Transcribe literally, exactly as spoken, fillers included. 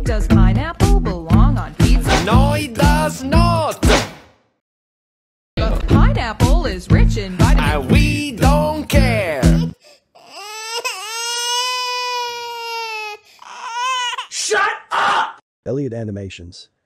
Does pineapple belong on pizza? No, it does not. But pineapple is rich in vitamins. And we don't care. Shut up! Elliot Animations.